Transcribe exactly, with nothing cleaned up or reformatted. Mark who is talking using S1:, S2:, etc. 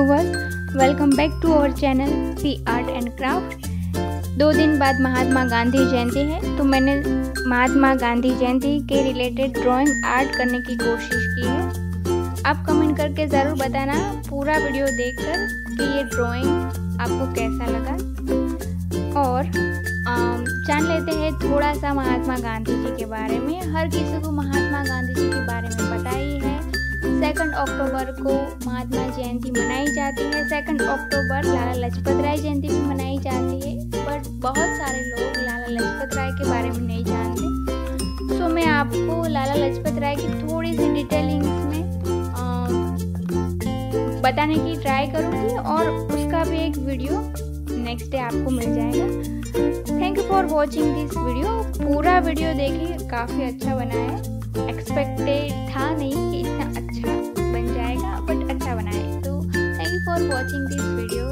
S1: Viewers, welcome back to our channel C art and craft. दो दिन बाद महात्मा गांधी जयंती है, तो मैंने महात्मा गांधी जयंती के रिलेटेड ड्राइंग आर्ट करने की कोशिश की है। आप कमेंट करके ज़रूर बताना पूरा वीडियो देखकर कि ये ड्राइंग आपको कैसा लगा। और जान लेते हैं थोड़ा सा महात्मा गांधी जी के बारे में। हर किसी को महात्मा गांधी जी के बारे में पता ही है। सेकंड अक्टूबर को महात्मा जयंती मनाई जाती है। सेकंड अक्टूबर लाला लाजपत राय जयंती भी मनाई जाती है, बट बहुत सारे लोग लाला लाजपत राय के बारे में नहीं जानते। सो मैं आपको लाला लाजपत राय की थोड़ी सी डिटेलिंग्स में आ, बताने की ट्राई करूँगी और उसका भी एक वीडियो नेक्स्ट डे आपको मिल जाएगा। Thank you for watching this video. पूरा वीडियो देखिए, काफ़ी अच्छा बना है। एक्सपेक्टेड था नहीं कि इतना अच्छा बन जाएगा, बट अच्छा बना है। तो thank you for watching this video.